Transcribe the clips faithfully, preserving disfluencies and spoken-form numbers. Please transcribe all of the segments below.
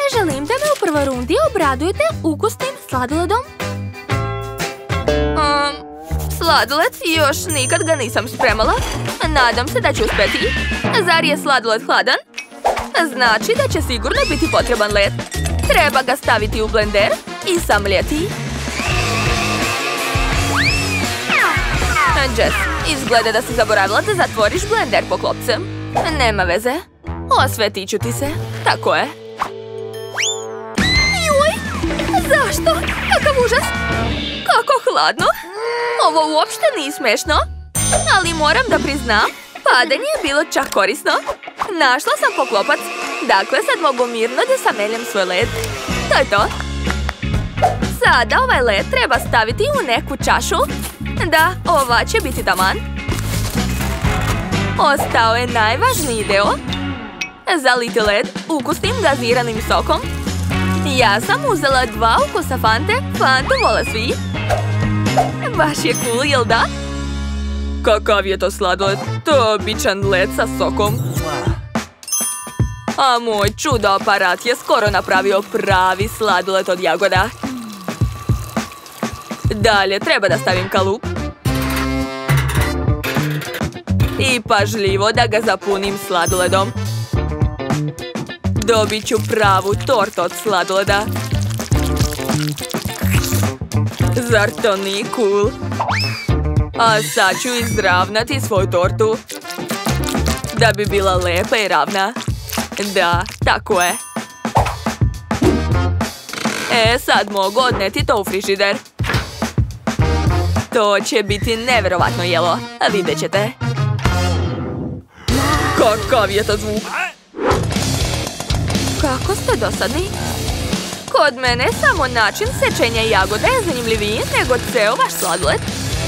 Želim da me u prvoj rundi obradujete ukusnim sladoledom. Um, sladoled? Još nikad ga nisam spremala. Nadam se da ću uspjeti. Zar je sladoled hladan? Znači da će sigurno biti potreban led. Treba ga staviti u blender i samljeti. Jess, izgleda da si zaboravila da zatvoriš blender poklopcem. Nema veze. Osvetit ću ti se. Tako je. Juj! Zašto? Kakav užas! Kako hladno! Ovo uopšte nije smešno. Ali moram da priznam, padanje je bilo čak korisno. Našla sam poklopac. Dakle, sad mogu mirno da sameljem svoj led. To je to. Sada ovaj led treba staviti u neku čašu. Da, ova će biti taman. Ostao je najvažniji deo. Zaliti led ukusnim gaziranim sokom. Ja sam uzela dva ukusa Fante. Fantu vole svi. Baš je cool, jel da? Kakav je to sladoled? To je običan led sa sokom. A moj čudo aparat je skoro napravio pravi sladoled od jagoda. Dalje treba da stavim kalup. I pažljivo da ga zapunim sladoledom. Dobit ću pravu tortu od sladoleda. Zar to nije cool? A sad ću izravnati svoju tortu. Da bi bila lepa i ravna. Da, tako je. E, sad mogu odneti to u frižider. To će biti nevjerovatno jelo. Vidjet ćete. Kakav je to zvuk? Kako ste dosadni? Kod mene samo način sečenja jagode je zanimljiviji nego ceo vaš sladoled.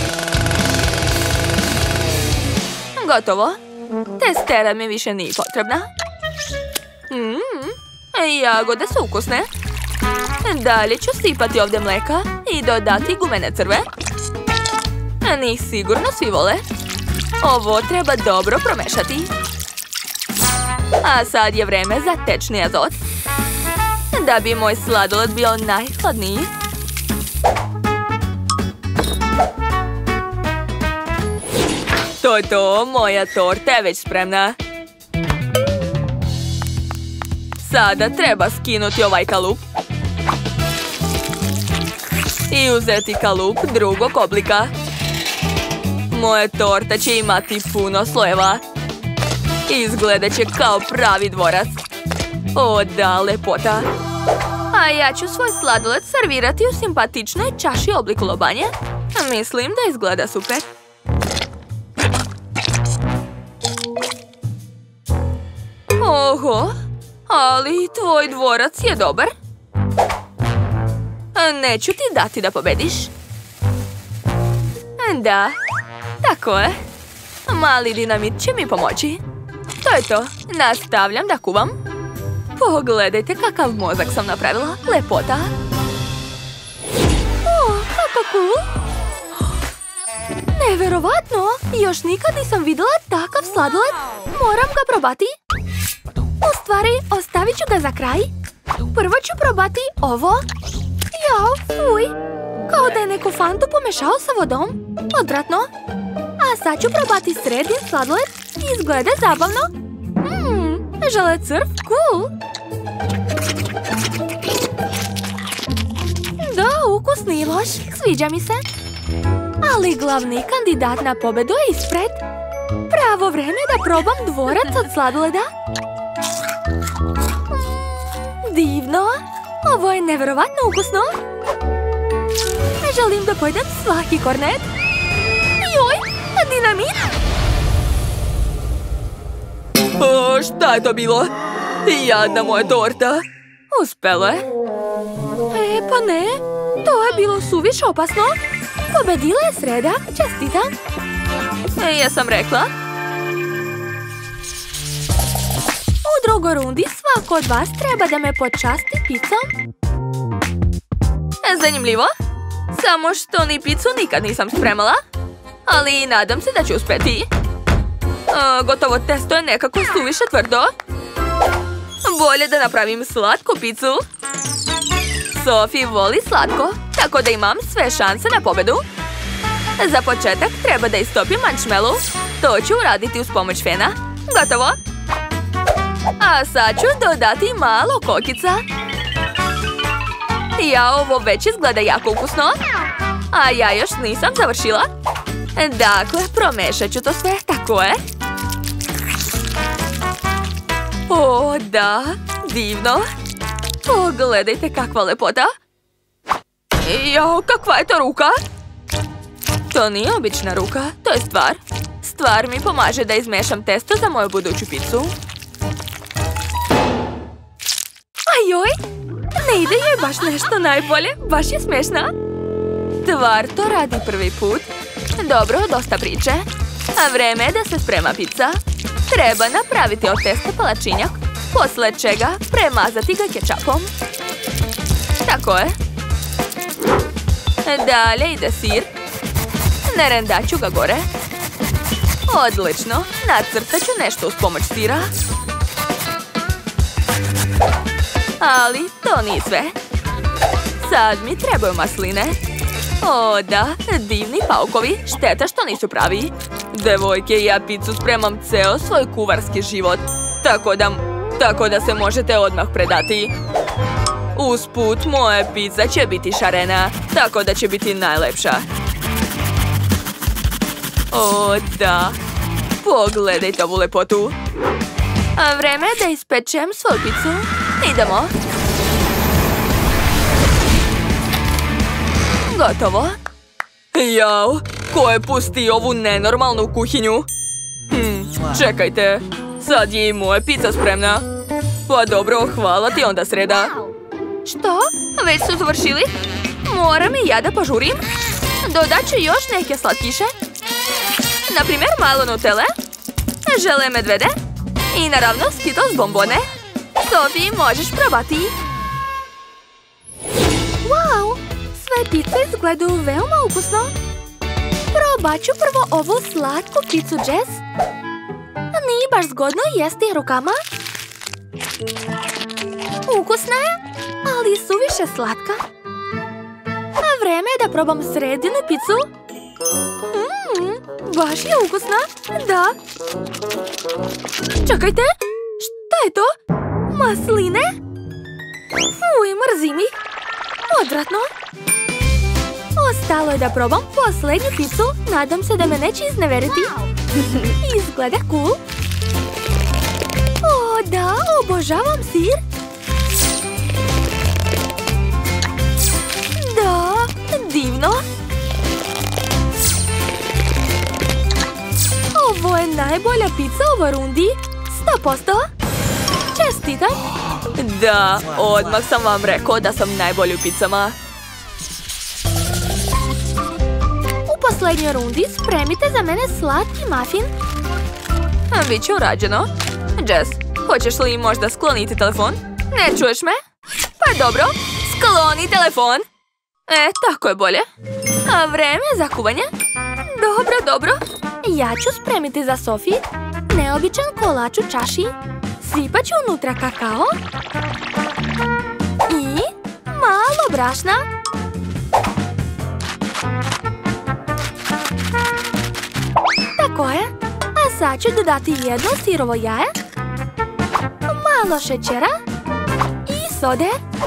Gotovo. Testera mi više nije potrebna. Mmm, jagode su ukusne. Dalje ću sipati ovdje mleka i dodati gumene crve. Njih sigurno svi vole. Ovo treba dobro promešati. A sad je vreme za tečni azot. Da bi moj sladoled bio najhladniji. To je to, moja torta je već spremna. Sada treba skinuti ovaj kalup. I uzeti kalup drugog oblika. Moja torta će imati puno slojeva. Izgledat će kao pravi dvorac. O da, lepota. A ja ću svoj sladoled servirati u simpatičnoj čaši obliku lobanje. Mislim da izgleda super. Oho, ali tvoj dvorac je dobar. Neću ti dati da pobediš. Da, tako je. Mali dinamit će mi pomoći. To je to. Nastavljam da kuvam. Pogledajte kakav mozak sam napravila. Lepota. O, kako cool. Neverovatno. Još nikad nisam vidjela takav sladoled. Moram ga probati. U stvari, ostavit ću ga za kraj. Prvo ću probati ovo. Jao, fuj. Kao da je neko Fantu pomešao sa vodom. Odvratno. A sad ću probati srednji sladoled. Izgleda zabavno. Mmm, žele crv, cool. Da, ukus nije loš. Sviđa mi se. Ali glavni kandidat na pobedu je ispred. Pravo vreme da probam dvorac od sladoleda. Divno. Ovo je nevjerovatno ukusno. Želim da pojedem svaki kornet. Joj, dinamit. O, šta je to bilo? Jadna moja torta. Uspelo je. E, pa ne. To je bilo suviše opasno. Pobedila je sreda. Čestitam. E, ja sam rekla. U drugoj rundi svako od vas treba da me počasti picom. Zanimljivo. Samo što ni picu nikad nisam spremala. Ali nadam se da ću uspjeti. A, gotovo testo je nekako suviše tvrdo. Bolje da napravim slatku picu. Sophie voli slatko, tako da imam sve šanse na pobedu. Za početak treba da istopim marshmallow. To ću uraditi uz pomoć fena. Gotovo. A sad ću dodati malo kokica. Ja, ovo već izgleda jako ukusno. A ja još nisam završila. Dakle, promešat ću to sve, tako je. O, da, divno. Pogledajte kakva lepota. Jao, kakva je to ruka? To nije obična ruka, to je stvar. Stvar mi pomaže da izmešam testo za moju buduću picu. Ajoj, ne ide joj baš nešto najbolje, baš je smiješna. Stvar to radi prvi put. Dobro, dosta priče. A vreme je da se sprema pizza. Treba napraviti od testa palačinjak, posle čega premazati ga kečapom. Tako je. Dalje ide sir. Narendat ću ga gore. Odlično, nacrtat ću nešto uz pomoć sira. Ali to nije sve. Sad mi trebaju masline. O da, divni paukovi, šteta što nisu pravi. Devojke, ja picu spremam ceo svoj kuvarski život. Tako da, tako da se možete odmah predati. Usput, moja pizza će biti šarena, tako da će biti najlepša. O da, pogledajte ovu lepotu. A vreme je da ispečem svoju picu. Idemo. Gotovo. Jao, ko je pustio ovu nenormalnu kuhinju? Hm, čekajte, sad je i moja pizza spremna. Pa dobro, hvala ti onda sreda. Što? Već su završili? Moram i ja da požurim. Dodat ću još neke slatkiše. Naprimjer, malo nutele, žele medvede i naravno Skittles bombone. Sophie, možeš probati. Wow, sve pice izgledaju veoma ukusno. Probat ću prvo ovu slatku picu Jess. Nije baš zgodno jesti rukama. Ukusna je, ali suviše slatka. A vreme je da probam sredinu picu. Mmm, baš je ukusna, da. Čekajte, šta je to? Masline? Fuj, mrzim ih. Odvratno. Ostalo je da probam posljednju picu. Nadam se da me neće izneveriti. Izgleda cool. O, da, obožavam sir. Da, divno. Ovo je najbolja pizza u ovoj rundi. sto posto. Čestitam. Da, odmah sam vam rekao da sam najbolji u pizzama. U posljednjoj rundi spremite za mene slatki muffin. Biće urađeno. Jess, hoćeš li možda skloniti telefon? Ne čuješ me? Pa dobro, skloni telefon. E, tako je bolje. A vreme za kuvanje? Dobro, dobro. Ja ću spremiti za Sophie neobičan kolač u čaši. Sipat ću unutra kakao. I malo brašna. Tako je. A sad ću dodati jedno sirovo jaje. Malo šećera. I sode.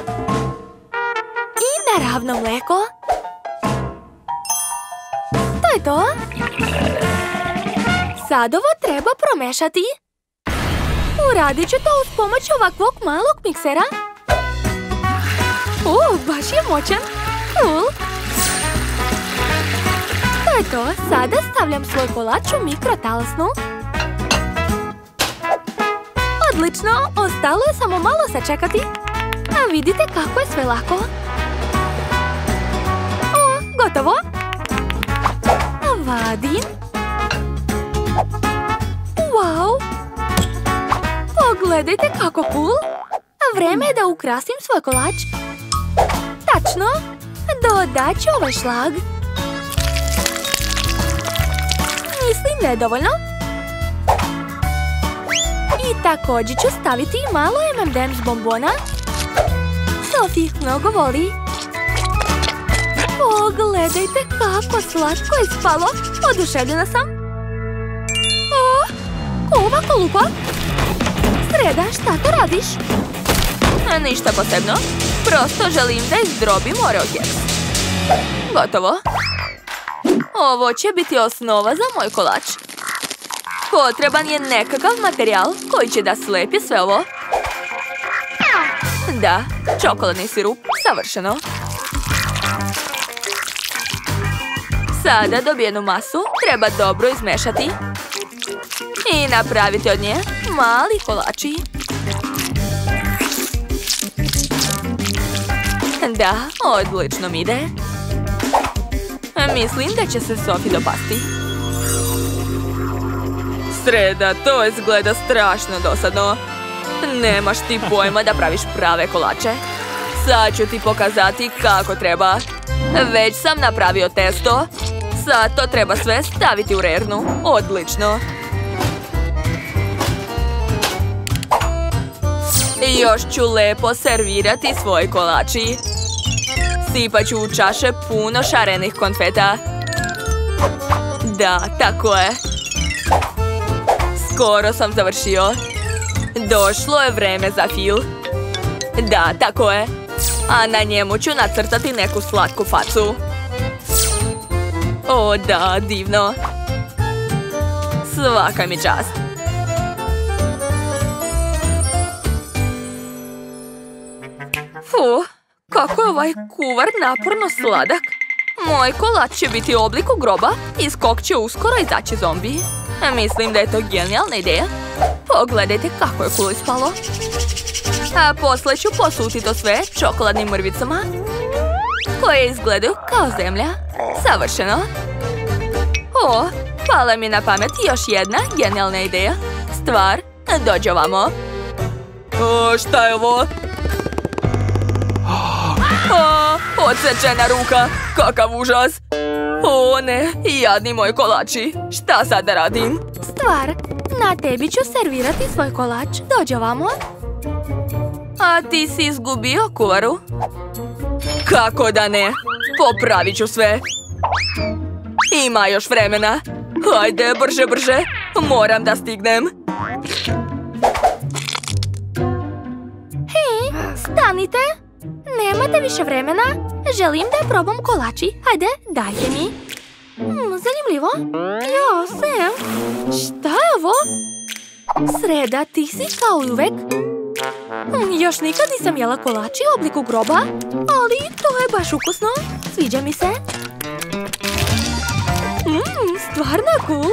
I naravno mlijeko. To je to. Sad ovo treba promešati. Uradit ću to uz pomoć ovakvog malog miksera. O, baš je moćan. Cool. To je to. Sada stavljam svoj kolač u mikrotalasnu. Odlično. Ostalo je samo malo sačekati. A vidite kako je sve lako. O, gotovo. Vadim. Wow. Pogledajte kako cool. Vreme je da ukrasim svoj kolač. Tačno. Dodat ću ovaj šlag. Mislim da je dovoljno. I također ću staviti malo em and em's bombona. Sophie ih mnogo voli. Pogledajte kako slatko je ispalo. Oduševljena sam. O, ko ovako lupa? Sreda, šta to radiš? Ništa posebno. Prosto želim da izdrobim Oreo keks. Gotovo. Ovo će biti osnova za moj kolač. Potreban je nekakav materijal koji će da slepi sve ovo. Da, čokoladni sirup, savršeno. Sada dobijenu masu treba dobro izmešati i napraviti od nje mali kolači. Da, odlično mi ide. Mislim da će se Sophie dopasti. Sreda, to izgleda strašno dosadno. Nemaš ti pojma da praviš prave kolače. Sad ću ti pokazati kako treba. Već sam napravio testo. Sad to treba sve staviti u rernu. Odlično. I još ću lepo servirati svoj kolači. Sipat ću u čaše puno šarenih konfeta. Da, tako je. Skoro sam završio. Došlo je vreme za fil. Da, tako je. A na njemu ću nacrtati neku slatku facu. O, da, divno. Svaka mi čast. Fu, kako je ovaj kuvar naporno sladak. Moj kolač će biti u obliku groba i iz kog će uskoro izaći zombi. Mislim da je to genijalna ideja. Pogledajte kako je cool ispalo. A posle ću posuti to sve čokoladnim mrvicama koje izgledaju kao zemlja. Savršeno. O, pala mi na pamet još jedna genijalna ideja. Stvar, dođi ovamo. O, šta je ovo? O, odsečena ruka. Kakav užas. O ne, jadni moji kolači. Šta sad da radim? Stvar, na tebi ću servirati svoj kolač. Dođi ovamo. A ti si izgubio kuvaru? Kako da ne? Popravit ću sve. Ima još vremena. Hajde, brže, brže. Moram da stignem. Hej, stanite. Nemate više vremena. Želim da probam kolači. Hajde, dajte mi. Hmm, zanimljivo. Jo, Sam. Šta je ovo? Sreda, ti si kao i uvek. Hmm, još nikad nisam jela kolači u obliku groba, ali to je baš ukusno. Sviđa mi se. Mmm, stvarno cool.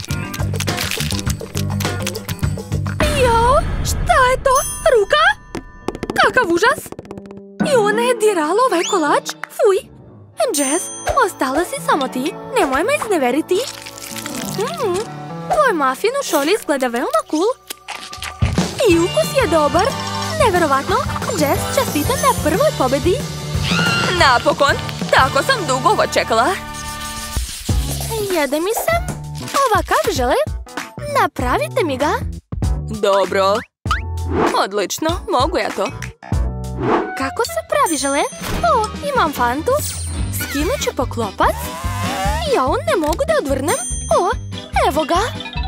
Jo, šta je to? Ruka? Kakav užas. I ona je dirala ovaj kolač. Fuj. Jess, ostala si samo ti. Nemoj me izneveriti. Mm, tvoj muffin u šoli izgleda veoma cool. I ukus je dobar. Neverovatno. Jess, čestitam na prvoj pobedi. Napokon. Tako sam dugo ovo čekala. Jede mi se. Ovakav žele. Napravite mi ga. Dobro. Odlično. Mogu ja to. Kako se pravi žele? O, imam fantu. Skinut ću poklopac. Ja ne mogu da odvrnem. O, evo ga.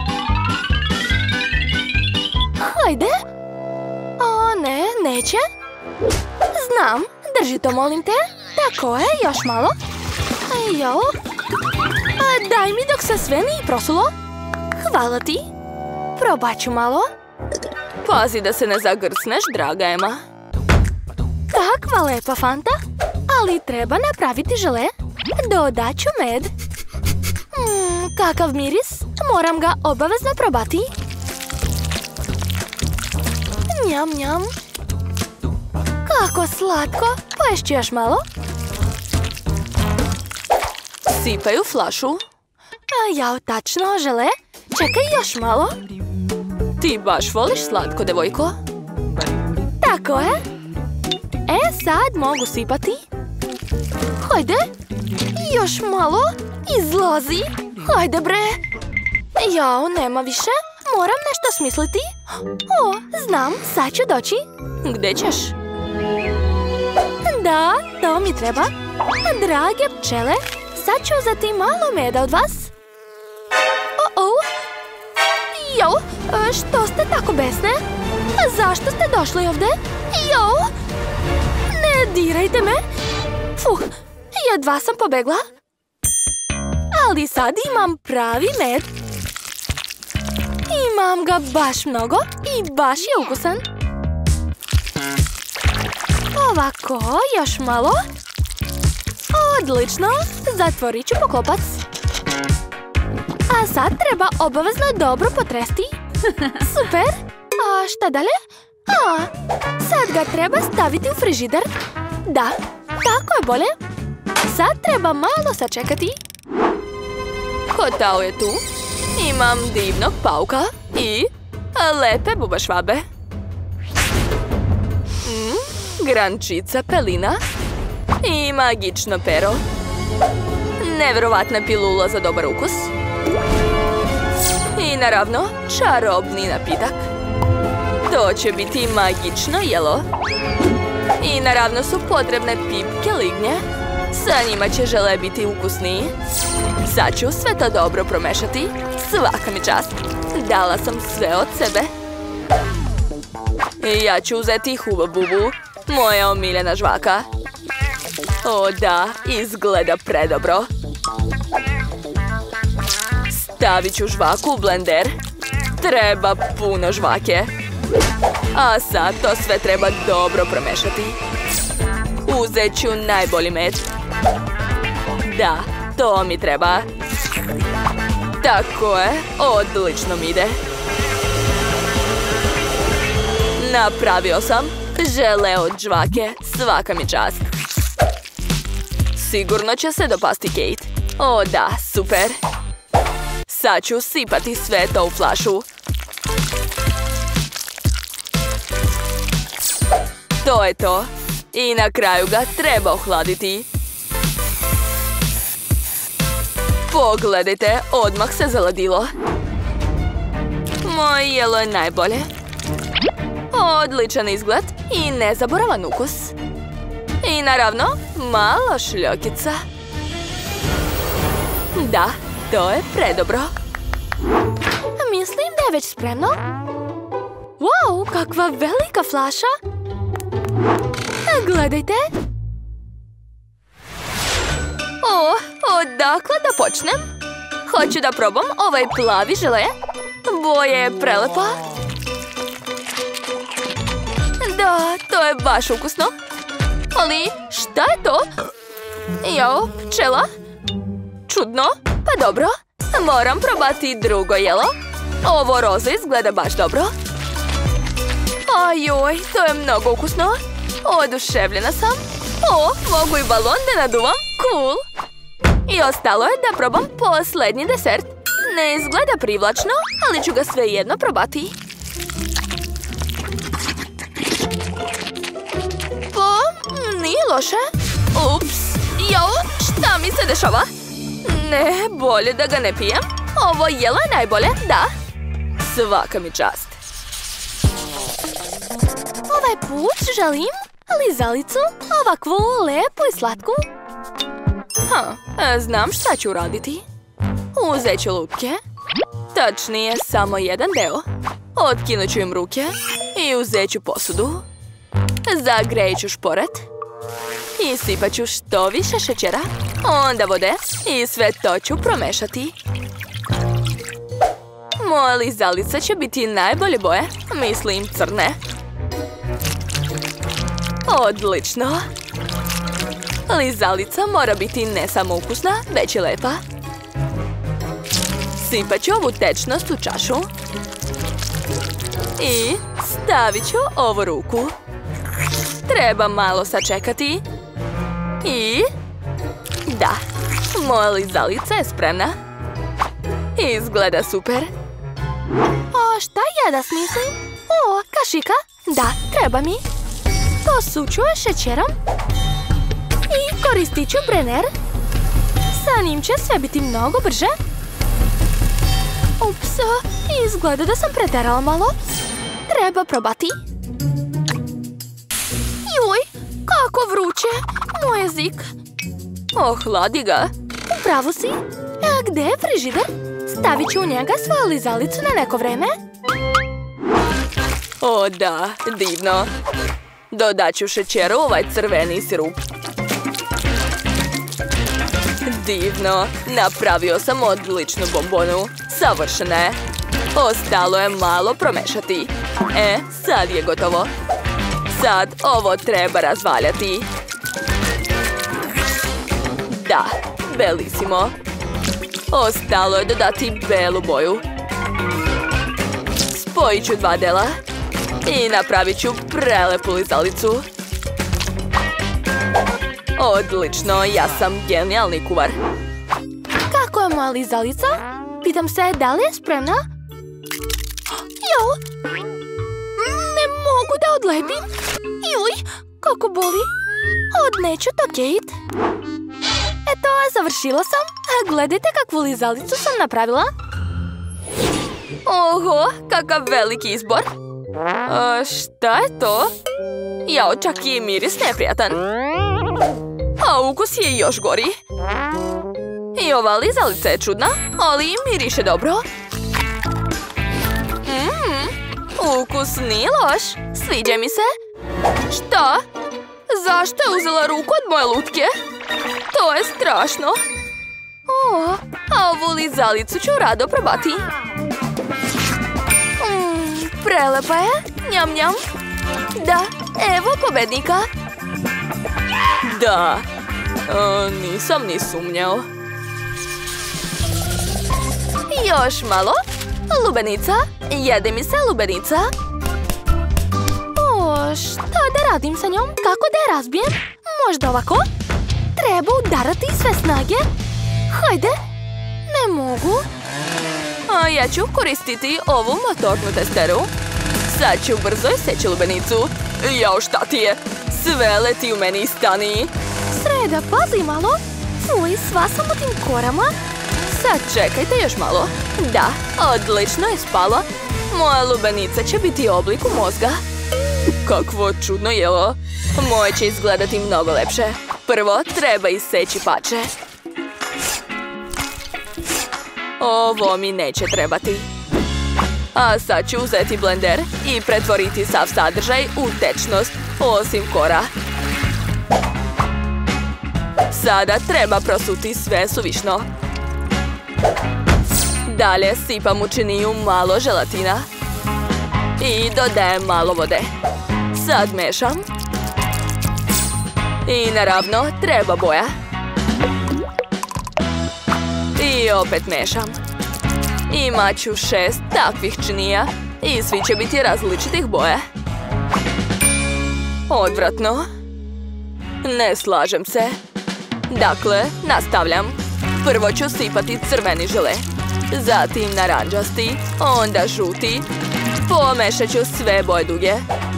Hajde. O, ne, neće. Znam, drži to, molim te. Tako je, još malo. Jo. A, daj mi dok se sve nije prosulo. Hvala ti. Probat ću malo. Pazi da se ne zagrsneš, draga Ema. Takva lepa fanta. Ali treba napraviti žele. Dodat ću med. Mm, kakav miris. Moram ga obavezno probati. Njam, njam. Kako slatko. Poješću još malo. Sipaju flašu. A ja, tačno, žele. Čekaj još malo. Ti baš voliš slatko, devojko? Tako je. E, sad mogu sipati. Hajde. Još malo. Izlazi. Hajde, bre. Jao, nema više. Moram nešto smisliti. O, znam, sad ću doći. Gde ćeš? Da, to mi treba. Drage pčele, sad ću uzeti malo meda od vas. O-o. Jo, što ste tako besne? Zašto ste došli ovdje? Jo, ne dirajte me. Fuh, jedva sam pobegla. Ali sad imam pravi med. Imam ga baš mnogo i baš je ukusan. Ovako, još malo. Odlično, zatvorit ću poklopac. A sad treba obavezno dobro potresti. Super, a šta dalje? A, sad ga treba staviti u frižider. Da, tako je bolje. Sad treba malo sačekati. Kotao je tu. Imam divnog pauka i lepe bubašvabe. Mm, grančica pelina i magično pero. Nevjerovatna pilula za dobar ukus. I naravno, čarobni napitak. To će biti magično jelo. I naravno su potrebne pipke lignje. Sa njima će žele biti ukusniji. Sad ću sve to dobro promešati. Svaka mi čast. Dala sam sve od sebe. Ja ću uzeti Huba Bubu, moja omiljena žvaka. O da, izgleda predobro. Stavit ću žvaku u blender. Treba puno žvake. A sad to sve treba dobro promešati. Uzet ću najbolji med. Da, to mi treba. Tako je, odlično mi ide. Napravio sam žele od žvake, svaka mi čast. Sigurno će se dopasti Kate. O da, super. Sad ću sipati sve to u flašu. To je to. I na kraju ga treba ohladiti. Pogledajte, odmah se zaladilo. Moje jelo je najbolje. Odličan izgled i nezaboravan ukus. I naravno, malo šljokica. Da, to je predobro. Mislim da je već spremno. Wow, kakva velika flaša. Gledajte. O, odakle da počnem? Hoću da probam ovaj plavi žele. Boja je prelepa. Da, to je baš ukusno. Ali, šta je to? Jo, pčela? Čudno, pa dobro. Moram probati drugo jelo. Ovo roze izgleda baš dobro. Ajoj, to je mnogo ukusno. Oduševljena sam. O, mogu i balon da naduvam. Cool. I ostalo je da probam posljednji desert. Ne izgleda privlačno, ali ću ga svejedno probati. Pa, nije loše. Ups, jo, šta mi se dešava? Ne, bolje da ga ne pijem. Ovo jelo je najbolje, da. Svaka mi čast. Ovaj put želim lizalicu, ovakvu lepu i slatku. Ha, znam šta ću uraditi. Uzet ću lutke. Tačnije, samo jedan deo. Otkinut ću im ruke i uzet ću posudu. Zagrejit ću šporet. I sipat ću što više šećera, onda vode i sve to ću promešati. Moja lizalica će biti najbolje boje, mislim crne. Odlično! Lizalica mora biti ne samo ukusna, već i lepa. Sipat ću ovu tečnost u čašu. I stavit ću ovu ruku. Treba malo sačekati. I... da, moja lizalica je spremna. Izgleda super. O, šta ja da smislim? O, kašika? Da, treba mi. Posuću je šećerom. I koristit ću brener. Sa njim će sve biti mnogo brže. Ups, izgleda da sam preterala malo. Treba probati. Joj, kako vruće. Moj jezik. Ohladi ga. Upravo si. A gde je frižider? Stavit ću u njega svoju lizalicu na neko vreme. O da, divno. Dodat ću šećeru ovaj crveni sirup. Divno, napravio sam odličnu bombonu. Savršena je. Ostalo je malo promešati. E, sad je gotovo. Sad ovo treba razvaljati. Da, bellissimo. Ostalo je dodati belu boju. Spojit ću dva dela. I napravit ću prelepu lizalicu. Odlično, ja sam genijalni kuvar. Kako je moja lizalica? Pitam se, da li je spremna? Jo! Ne mogu da odlepim. Juj, kako boli. Odneću to, Kate. Eto, završila sam. Gledajte kakvu lizalicu sam napravila. Oho, kakav veliki izbor. A, šta je to? Jao, čak i miris neprijatan. A ukus je još gori. I ova lizalica je čudna, ali miriše dobro. Mmm, ukus nije loš. Sviđa mi se. Šta? Zašto je uzela ruku od moje lutke? To je strašno. O, a ovu lizalicu ću rado probati. Mm, prelepa je. Njam, njam. Da, evo pobednika. Da, o, nisam ni sumnjao. Još malo. Lubenica. Jede mi se lubenica. O, šta da radim sa njom? Kako da je razbijem? Možda ovako? Treba udarati sve snage. Hajde. Ne mogu. A ja ću koristiti ovu motornu testeru. Sad ću brzo iseći lubenicu. Jao, šta ti je? Sve leti u meni stani. Sreda, pazi malo. Fuj, sva sam u tim korama. Sad čekajte još malo. Da, odlično je spalo. Moja lubenica će biti u obliku mozga. Kakvo čudno jelo. Moje će izgledati mnogo lepše. Prvo treba iseći pače. Ovo mi neće trebati. A sad ću uzeti blender i pretvoriti sav sadržaj u tečnost, osim kora. Sada treba prosuti sve suvišno. Dalje sipam u činiju malo želatina. I dodajem malo vode. Sad mešam. I naravno treba boja. I opet mešam. Imat ću šest takvih činija i svi će biti različitih boja. Odvratno. Ne slažem se. Dakle, nastavljam. Prvo ću sipati crveni žele. Zatim naranđasti, onda žuti. Pomešat ću sve boje duge.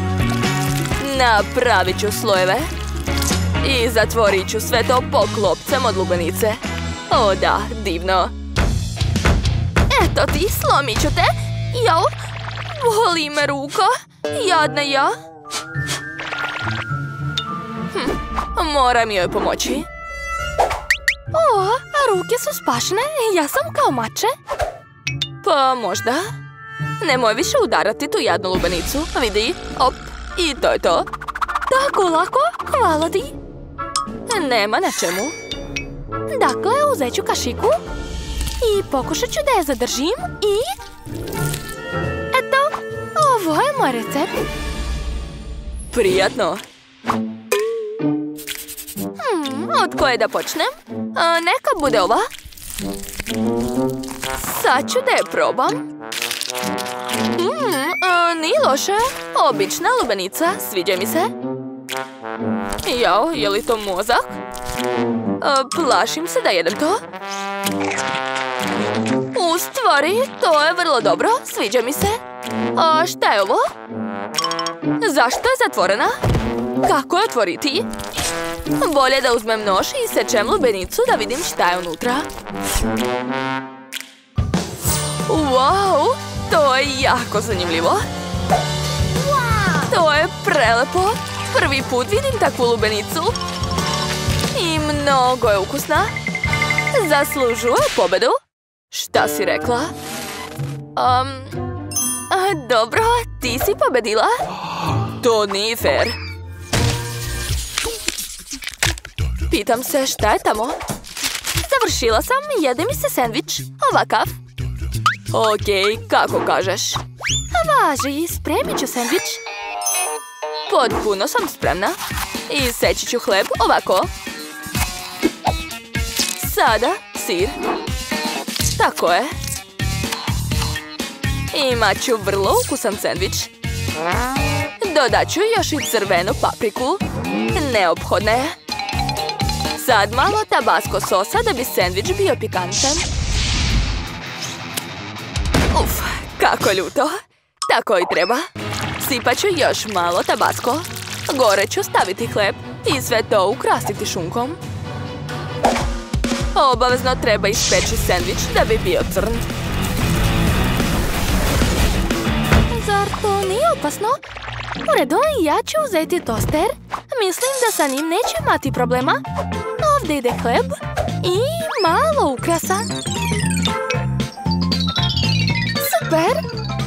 Napravit ću slojeve. I zatvorit ću sve to poklopcem od lubenice. O da, divno. Eto ti, slomit ću te. Jao, boli me ruka. Jadna ja. Hm, moram joj pomoći. O, a ruke su spašene. Ja sam kao mače. Pa možda. Nemoj više udarati tu jadnu lubenicu. Vidi, op, i to je to. Tako lako, hvala ti. Nema na čemu. Dakle, uzet ću kašiku i pokušat ću da je zadržim i... Eto, ovo je moj recept. Prijatno. Hmm, od koje da počnem? A, neka bude ova. Sad ću da je probam. Mm, a, nije loše. Obična lubenica, sviđa mi se. Jao, je li to mozak? A, plašim se da jedem to. U stvari, to je vrlo dobro, sviđa mi se. A šta je ovo? Zašto je zatvorena? Kako je otvoriti? Bolje da uzmem nož i sečem lubenicu da vidim šta je unutra. Wow, to je jako zanimljivo. To je prelepo. Prvi put vidim takvu lubenicu. I mnogo je ukusna. Zaslužuje pobedu. Šta si rekla? Um, dobro, ti si pobedila. To nije fair. Pitam se šta je tamo. Završila sam, jede mi se sendvič. Ovakav. Ok, kako kažeš. Važi, spremit ću sendvič. Potpuno sam spremna. I seći ću hleb ovako. Sada sir. Tako je. Imat ću vrlo ukusan sendvič. Dodat ću još i crvenu papriku. Neophodna je. Sad malo tabasco sosa da bi sendvič bio pikantan. Uf, kako ljuto. Tako i treba. Sipat ću još malo tabasco. Gore ću staviti hleb i sve to ukrasiti šunkom. Obavezno treba ispeći sendvič da bi bio crn. Zar to nije opasno? U redu, ja ću uzeti toster. Mislim da sa njim neće imati problema. Ovdje ide hleb i malo ukrasa. Super!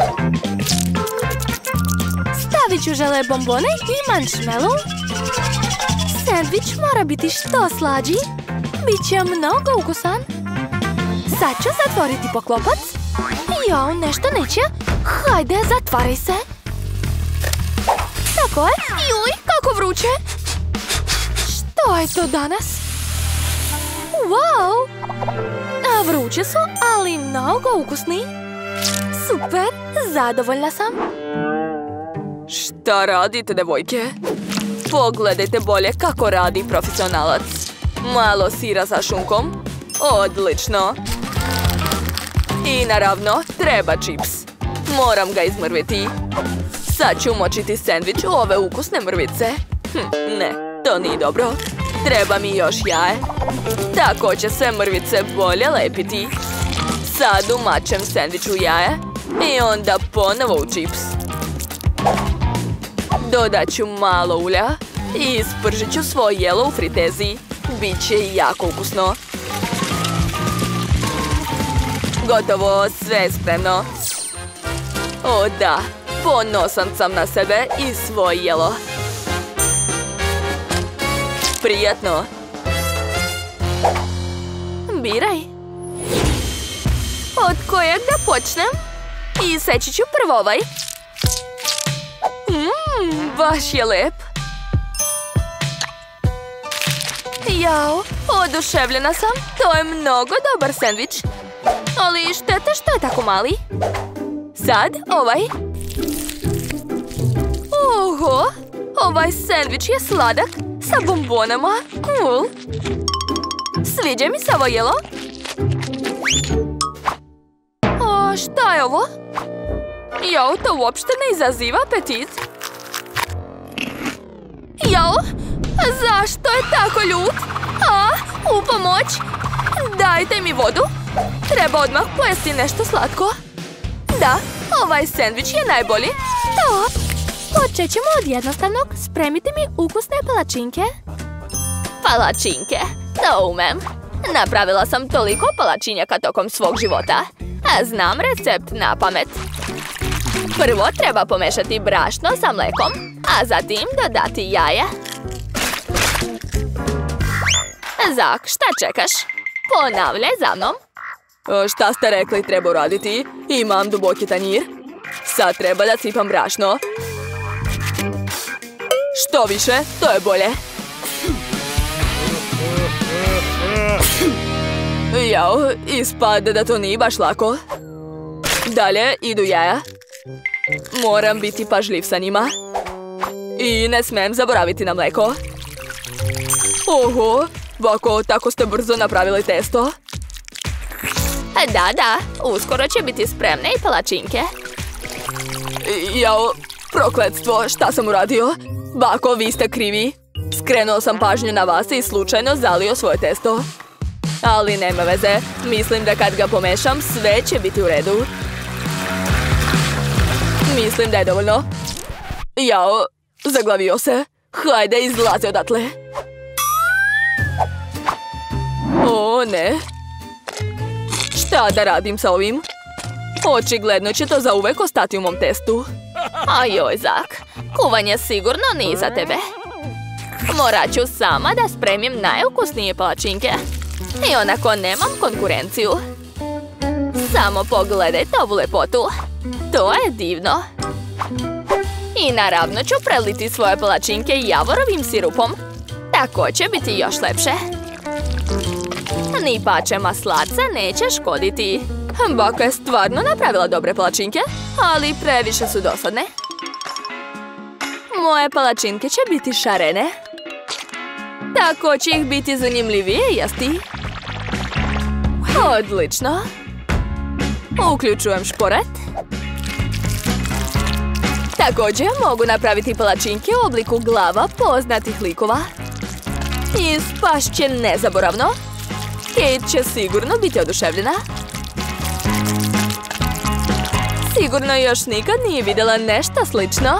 Stavit ću žele bombone i marshmallow. Sandvič mora biti što slađi. Biće mnogo ukusan. Sad ću zatvoriti poklopac. Jo, nešto neće. Hajde, zatvaraj se. Tako je. Juj, kako vruće. Što je to danas? Wow! A vruće su, ali mnogo ukusni. Super, zadovoljna sam. Šta radite, devojke? Pogledajte bolje kako radi profesionalac. Malo sira sa šunkom. Odlično. I naravno, treba čips. Moram ga izmrviti. Sad ću močiti sendvič u ove ukusne mrvice. Hm, ne, to nije dobro. Treba mi još jaje. Tako će sve mrvice bolje lepiti. Sad umačem sendvič u jaje. I onda ponovo u čips. Dodat ću malo ulja. I ispržit ću svoje jelo u fritezi. Biće jako ukusno. Gotovo, sve je spremno. O da, ponosan sam na sebe i svoje jelo. Prijatno. Biraj. Od kojeg da počnem? I seći ću prvo ovaj. Mmm, baš je lep. Jao, oduševljena sam. To je mnogo dobar sendvič. Ali šteta što je tako mali. Sad ovaj. Oho, ovaj sendvič je sladak sa bombonama. Cool. Sviđa mi se ovo jelo. O, šta je ovo? Jao, to uopšte ne izaziva apetit. Jao, zašto je tako ljut? A, u pomoć. Dajte mi vodu. Treba odmah pojesti nešto slatko. Da, ovaj sendvič je najbolji. To. Počet ćemo od jednostavnog. Spremite mi ukusne palačinke. Palačinke, to umem. Napravila sam toliko palačinjaka tokom svog života. A znam recept na pamet. Prvo treba pomešati brašno sa mlekom, a zatim dodati jaje. Zak, šta čekaš? Ponavljaj za mnom. Šta ste rekli treba uraditi? Imam duboki tanjir. Sad treba da sipam brašno. Što više, to je bolje. Jao, ispade da to nije baš lako. Dalje idu jaja. Moram biti pažljiv sa njima. I ne smem zaboraviti na mleko. Oho, bako, tako ste brzo napravili testo. Da, da, uskoro će biti spremne i palačinke. Jao, prokletstvo, šta sam uradio? Bako, vi ste krivi. Skrenuo sam pažnju na vas i slučajno zalio svoje testo. Ali nema veze, mislim da kad ga pomešam, sve će biti u redu. Mislim da je dovoljno. Jao, zaglavio se. Hajde, izlazi odatle. O, ne. Šta da radim sa ovim? Očigledno će to zauvek ostati u mom testu. Ajoj, Zak. Kuvanje sigurno nije za tebe. Morat ću sama da spremim najukusnije palačinke. I onako nemam konkurenciju. Samo pogledajte ovu lepotu. To je divno. I naravno ću preliti svoje palačinke javorovim sirupom. Tako će biti još lepše. Ni pače maslaca neće škoditi. Baka je stvarno napravila dobre palačinke, ali previše su dosadne. Moje palačinke će biti šarene. Tako će ih biti zanimljivije jesti. Odlično. Uključujem šporet. Također mogu napraviti palačinke u obliku glava poznatih likova. Ispašće nezaboravno. Kate će sigurno biti oduševljena. Sigurno još nikad nije vidjela nešto slično.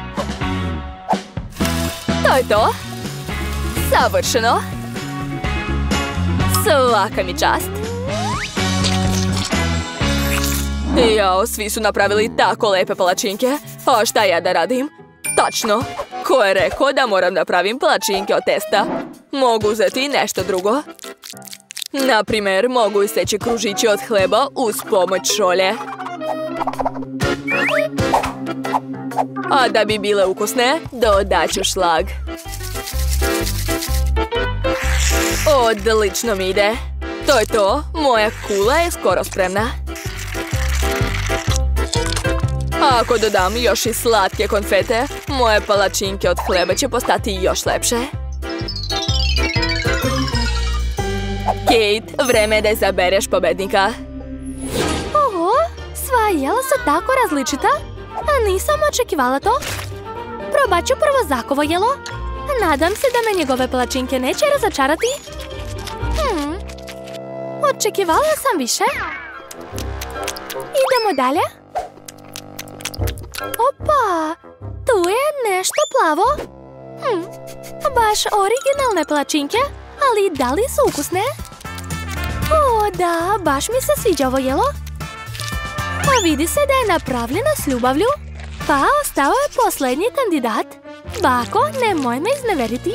To je to. Savršeno. Svaka mi čast. Jao, svi su napravili tako lepe palačinke. A šta ja da radim? Tačno. Ko je rekao da moram napravim palačinke od testa? Mogu uzeti i nešto drugo. Naprimjer, mogu isteći kružići od hleba uz pomoć šolje. A da bi bile ukusne, dodat ću šlag. Odlično mi ide. To je to, moja kula je skoro spremna. A ako dodam još i slatke konfete, moje palačinke od hleba će postati još lepše. Kate, vreme je da izabereš pobednika. Oho, sva jela su tako različita, a nisam očekivala to. Probat ću prvo Zakovo jelo. Nadam se da me njegove palačinke neće razočarati. Hmm, očekivala sam više. Idemo dalje. Opa, tu je nešto plavo. Hm, baš originalne palačinke, ali da li su ukusne? O, da, baš mi se sviđa ovo jelo. A vidi se da je napravljeno s ljubavlju. Pa ostao je posljednji kandidat. Bako, nemoj me izneveriti.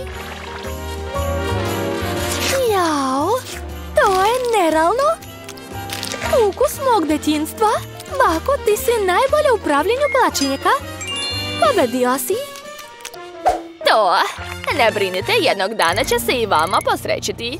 Jao, to je nerealno. Ukus mog djetinjstva. Bako, ti si najbolje u upravljanju palačinjaka. Pobedila si. To, ne brinite, jednog dana će se i vama posrećiti.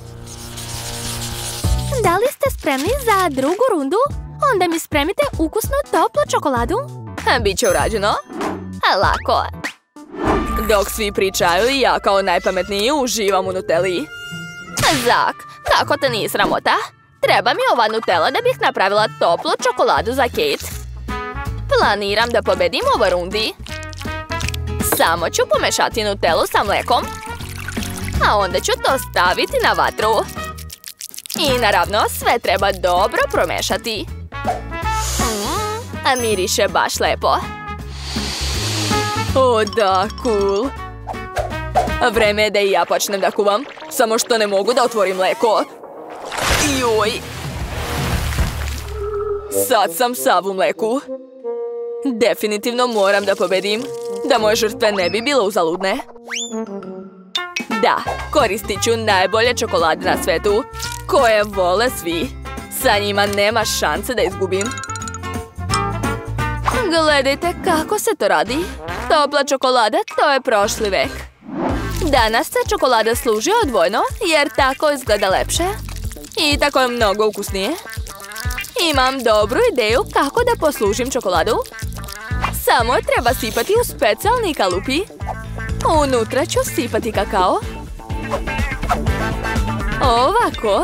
Da li ste spremni za drugu rundu? Onda mi spremite ukusnu toplu čokoladu. Biće urađeno. Lako. Dok svi pričaju, ja kao najpametniji uživam u Nutelli. Zak, kako te nije sramota? Treba mi ova Nutella da bih napravila toplu čokoladu za Kate. Planiram da pobedim u ovoj rundi. Samo ću pomešati Nutellu sa mlekom. A onda ću to staviti na vatru. I naravno sve treba dobro promešati. Mm, a miriše baš lepo. O da, cool. Vreme je da i ja počnem da kuvam. Samo što ne mogu da otvorim mleko. Joj. Sad sam sav u mleku. Definitivno moram da pobedim. Da moje žrtve ne bi bile uzaludne. Da, koristit ću najbolje čokolade na svetu, koje vole svi. Sa njima nema šanse da izgubim. Gledajte kako se to radi. Topla čokolada, to je prošli vek. Danas se čokolada služi odvojno, jer tako izgleda lepše. I tako je mnogo ukusnije. Imam dobru ideju kako da poslužim čokoladu. Samo je treba sipati u specijalni kalupi. Unutra ću sipati kakao. Ovako.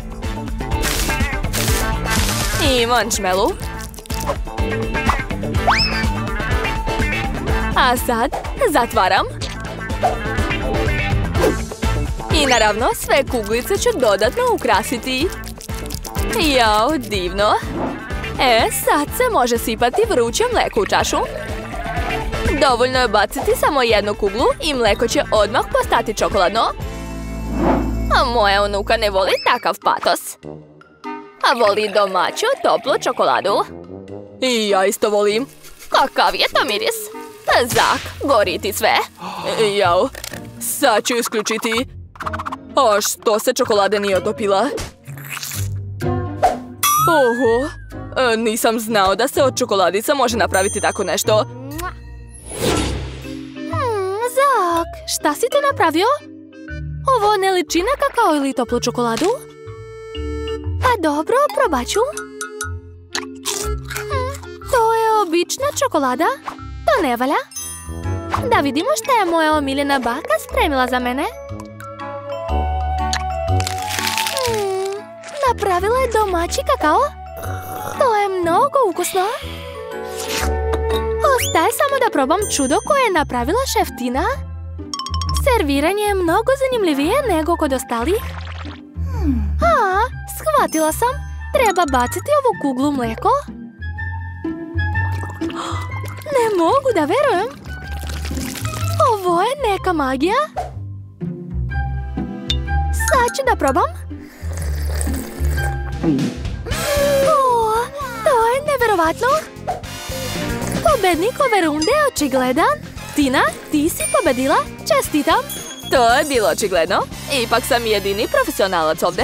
I marshmallow. A sad zatvaram. I naravno sve kuglice ću dodatno ukrasiti. Jao, divno. E, sad se može sipati vruće mleko u čašu. Dovoljno je baciti samo jednu kuglu i mleko će odmah postati čokoladno. A moja unuka ne voli takav patos. A voli domaću, toplu čokoladu. I ja isto volim. Kakav je to miris? Zak, gori ti sve. Jao, sad ću isključiti. A što se čokolade nije otopila? Oho, nisam znao da se od čokoladica može napraviti tako nešto. Hmm, Zak, šta si tu napravio? Ovo ne liči na kakao ili toplu čokoladu? Pa dobro, probat ću. Hmm, to je obična čokolada. To ne valja. Da vidimo šta je moja omiljena baka spremila za mene. Hmm, napravila je domaći kakao. To je mnogo ukusno. Ostaje samo da probam čudo koje je napravila šef Tina. Serviranje je mnogo zanimljivije nego kod ostalih. A, shvatila sam. Treba baciti ovu kuglu mlijeko. Ne mogu da verujem. Ovo je neka magija. Sad ću da probam. O, to je neverovatno. Pobednik ove runde je očigledan. Tina, ti si pobedila. Čestitam. To je bilo očigledno. Ipak sam jedini profesionalac ovdje.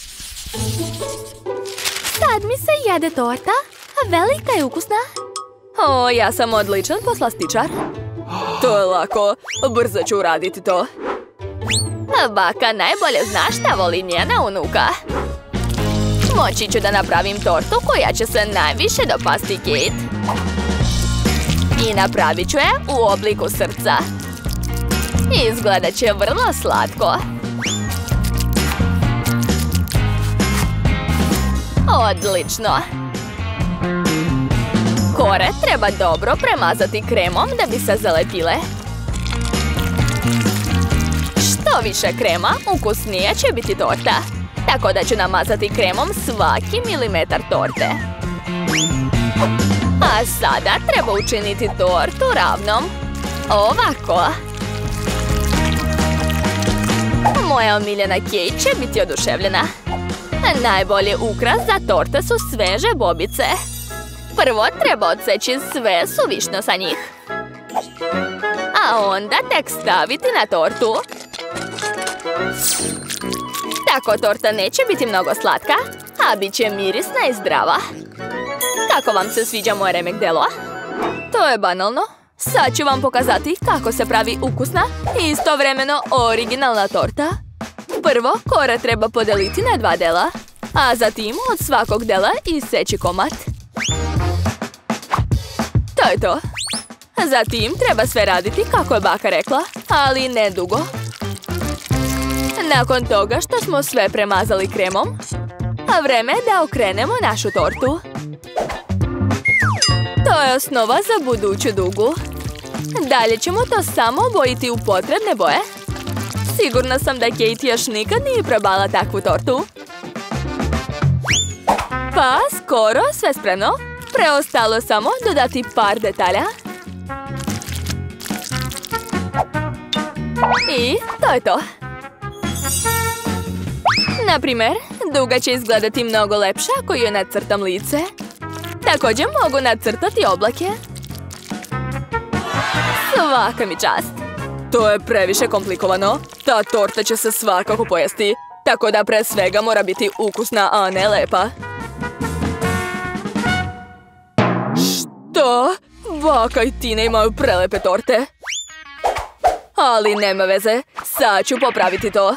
Sad mi se jede torta, a velika je ukusna. O, ja sam odličan poslastičar. To je lako. Brzo ću uraditi to. Baka najbolje zna šta voli njena unuka. Moći ću da napravim tortu koja će se najviše dopasti Kate. I napravit ću je u obliku srca. Izgledat će vrlo slatko. Odlično. Kore treba dobro premazati kremom da bi se zalepile. Što više krema, ukusnija će biti torta. Tako da ću namazati kremom svaki milimetar torte. A sada treba učiniti tortu ravnom. Ovako. Moja omiljena Kate će biti oduševljena. Najbolji ukras za torte su sveže bobice. Prvo treba odseći sve suvišno sa njih. A onda tek staviti na tortu. Tako torta neće biti mnogo slatka, a bit će mirisna i zdrava. Kako vam se sviđa moje remek delo? To je banalno. Sad ću vam pokazati kako se pravi ukusna i istovremeno originalna torta. Prvo, kore treba podeliti na dva dela, a zatim od svakog dela iseći komad. To je to. Zatim treba sve raditi kako je baka rekla, ali ne dugo. Nakon toga što smo sve premazali kremom, a vreme je da okrenemo našu tortu. To je osnova za buduću dugu. Dalje ćemo to samo obojiti u potrebne boje. Sigurna sam da Kate još nikad nije probala takvu tortu. Pa, skoro sve spremno. Preostalo samo dodati par detalja. I to je to. Naprimjer, duga će izgledati mnogo lepša ako joj nacrtam lice. Također mogu nacrtati oblake. Svaka mi čast. To je previše komplikovano. Ta torta će se svakako pojesti. Tako da pre svega mora biti ukusna, a ne lepa. Što? Baka i Tina imaju prelepe torte. Ali nema veze. Sad ću popraviti to.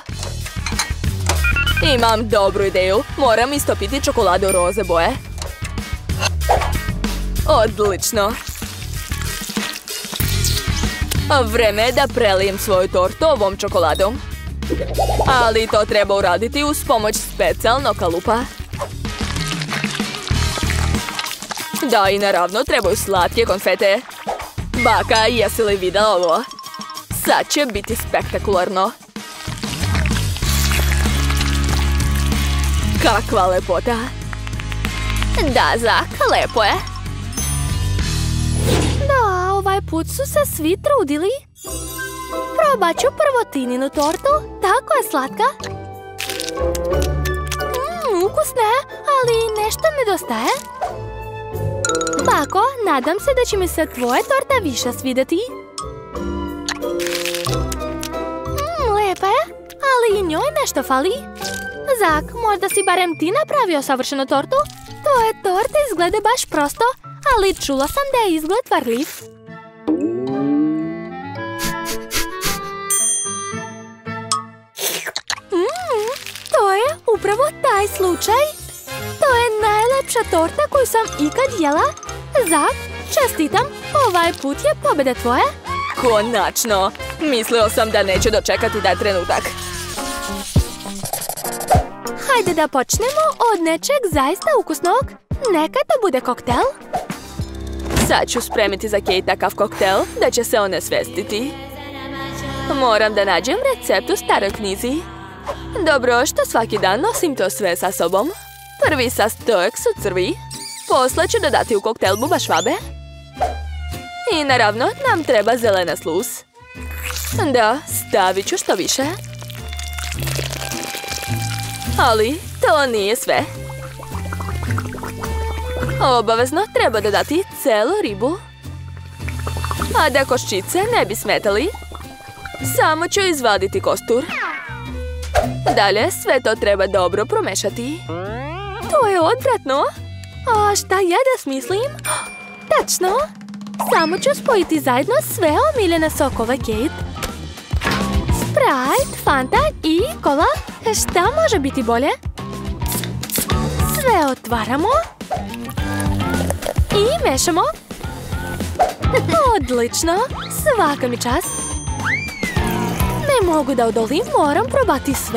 Imam dobru ideju. Moram istopiti čokoladu roze boje. Odlično. Vreme je da prelijem svoju tortu ovom čokoladom. Ali to treba uraditi uz pomoć specijalnog kalupa. Da, i naravno trebaju slatke konfete. Baka, jesi li videla ovo? Sad će biti spektakularno. Kakva lepota. Da, Zak, lepo je. Da, ovo ovaj put su se svi trudili. Probat ću prvo Tininu tortu. Tako je slatka. Mmm, ukusna, ali nešto nedostaje. Bako, nadam se da će mi se tvoja torta više svidjeti. Mmm, lepa je, ali i njoj nešto fali. Zak, možda si barem ti napravio savršenu tortu? Tvoja torta izgleda baš prosto, ali čula sam da je izgled varljiv. Mmm, to je upravo taj slučaj. To je najlepša torta koju sam ikad jela. Zak, čestitam, ovaj put je pobjeda tvoja. Konačno! Mislio sam da neće dočekati taj trenutak. Hajde da počnemo od nečeg zaista ukusnog. Neka to bude koktel. Sad ću spremiti za Kate takav koktel da će se onesvestiti. Moram da nađem recept u staroj knjizi. Dobro, što svaki dan nosim to sve sa sobom. Prvi sastojak su crvi. Posle ću dodati u koktel bubašvabe. I naravno nam treba zelena sluz. Da, stavit ću što više. Ali to nije sve. Obavezno treba dodati celu ribu. A da koščice ne bi smetali, samo ću izvaditi kostur. Dalje sve to treba dobro promešati. To je odvratno. A šta ja da smislim? Tačno. Samo ću spojiti zajedno sve omiljene sokove Kate. Sprite, Fanta i kola. Šta može biti bolje? Sve otvaramo. I mešamo. Odlično. Svaka mi čast. Ne mogu da odolim, moram probati sve.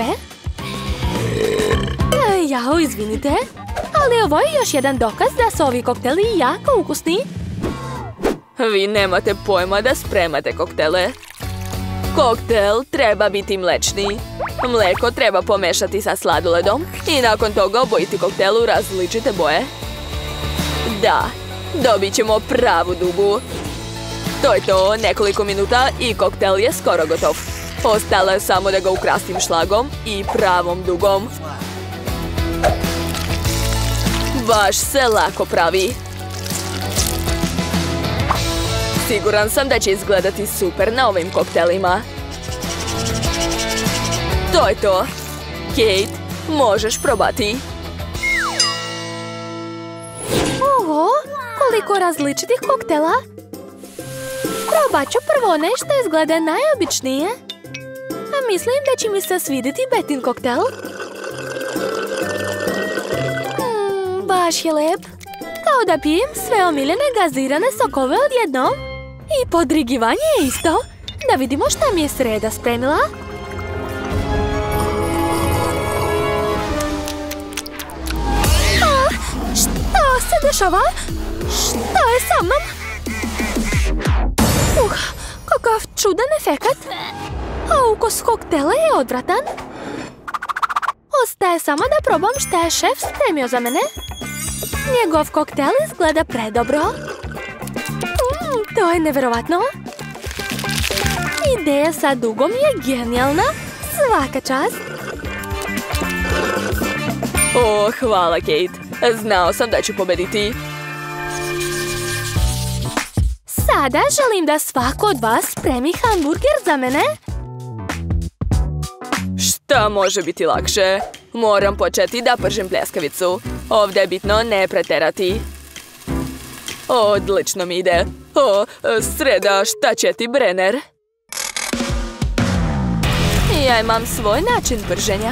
Jao, izvinite. Ali ovo je još jedan dokaz da su ovi kokteli jako ukusni. Vi nemate pojma da spremate koktele. Koktel treba biti mlečni. Mleko treba pomešati sa sladoledom i nakon toga obojiti koktel u različite boje. Da, dobit ćemo pravu dugu. To je to, nekoliko minuta i koktel je skoro gotov. Ostalo je samo da ga ukrastim šlagom i pravom dugom. Baš se lako pravi. Siguran sam da će izgledati super na ovim koktelima. To je to. Kate, možeš probati. Oho, koliko različitih koktela. Probat ću prvo nešto izgleda najobičnije. A mislim da će mi se svidjeti Betin koktel. Mm, baš je lep. Kao da pijem sve omiljene gazirane sokove odjednom. I podrigivanje je isto. Da vidimo šta mi je Sreda spremila. A, šta se dešava? Šta je sa mnom? Uh, kakav čudan efekat. A ukus koktela je odvratan. Ostaje samo da probam šta je šef spremio za mene. Njegov koktel izgleda predobro. Mm, to je nevjerovatno. Ideja sa dugom je genijalna. Svaka čast. O, hvala Kate. Znao sam da ću pobediti. Sada želim da svako od vas spremi hamburger za mene. Šta može biti lakše? Moram početi da pržim pljeskavicu. Ovdje je bitno ne preterati. Odlično mi ide. O, Sreda, šta će ti, Brenner? Ja imam svoj način prženja.